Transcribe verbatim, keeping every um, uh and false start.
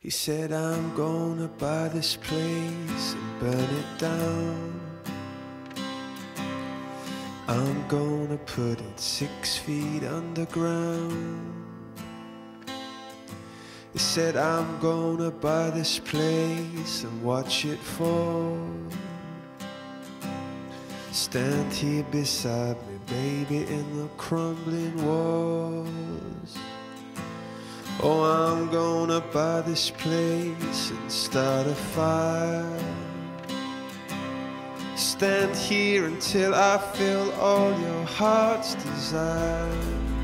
He said, I'm gonna buy this place and burn it down. I'm gonna put it six feet underground. He said, I'm gonna buy this place and watch it fall. Stand here beside me, baby, in the crumbling walls. Oh, I'm gonna buy this place and start a fire. Stand here until I feel all your heart's desire.